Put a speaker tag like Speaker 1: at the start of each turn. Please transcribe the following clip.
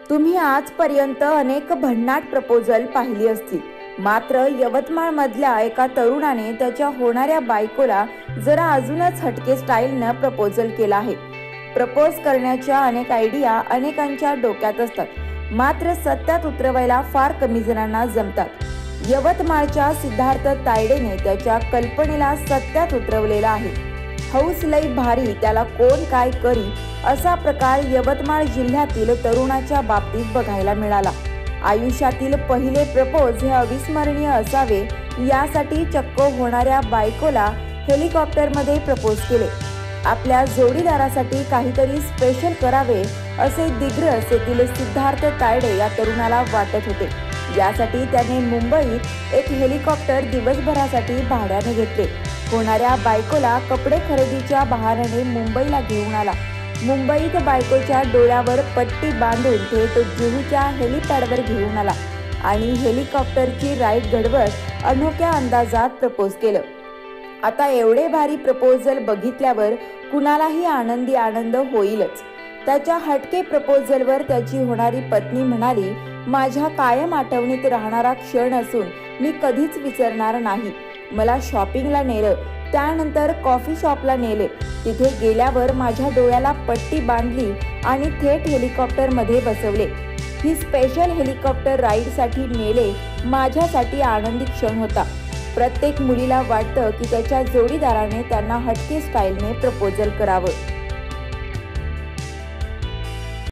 Speaker 1: तुम्ही आजपर्यंत अनेक भन्नाट प्रपोजल पाहिली असतील, मात्र यवतमाळ मधल्या एका तरुणाने त्याच्या होणाऱ्या बायकोला जरा अजूनच हटके स्टाईलनं प्रपोजल केला आहे. प्रपोज करण्याच्या अनेक आयडिया अनेकांच्या डोक्यात असतात, मात्र सत्यात उतरवायला फार कमी जणांना जमतात. यवतमाळच्या सिद्धार्थ तायडेने त्याच्या कल्पनेला सत्यात उतरवलेला आहे. हौस लई भारी त्याला कोण काय करी असा प्रकार यवतमाळ जिल्ह्यातील तरुणाच्या बाबतीत बघायला मिळाला. आयुष्यातील पहिले प्रपोज हे अविस्मरणीय असावे यासाठी चक्क होणाऱ्या बायकोला हेलिकॉप्टरमध्ये प्रपोज केले. आपल्या जोडीदारासाठी काहीतरी स्पेशल करावे असे दिग्रस येथील सिद्धार्थ तायडे या तरुणाला वाटत होते. यासाठी त्याने मुंबईत एक हेलिकॉप्टर दिवसभरासाठी भाड्याने घेतले. होणाऱ्या बायकोला कपडे खरेदीच्या बहाण्याने मुंबईला घेऊन आला. मुंबईत बायकोच्या डोळ्यावर पट्टी बांधून थेट जुहूच्या हेलिपॅडवर घेऊन आला आणि हेलिकॉप्टरची राईड घडवत अनोख्या अंदाजात प्रपोज केलं. आता एवढे भारी प्रपोजल बघितल्यावर कुणालाही आनंद होईलच. त्याच्या हटके प्रपोजलवर त्याची होणारी पत्नी म्हणाली, माझ्या कायम आठवणीत राहणारा क्षण असून मी कधीच विसरणार नाही. मला शॉपिंगला नेलं, त्यानंतर कॉफी शॉपला नेले. तिथे गेल्यावर माझ्या डोळ्याला पट्टी बांधली आणि थेट हेलिकॉप्टरमध्ये बसवले. ही स्पेशल हेलिकॉप्टर राईडसाठी नेले माझ्यासाठी आनंदी क्षण होता. प्रत्येक मुलीला वाटतं की त्याच्या जोडीदाराने त्यांना हटके स्टाईलने प्रपोजल करावं.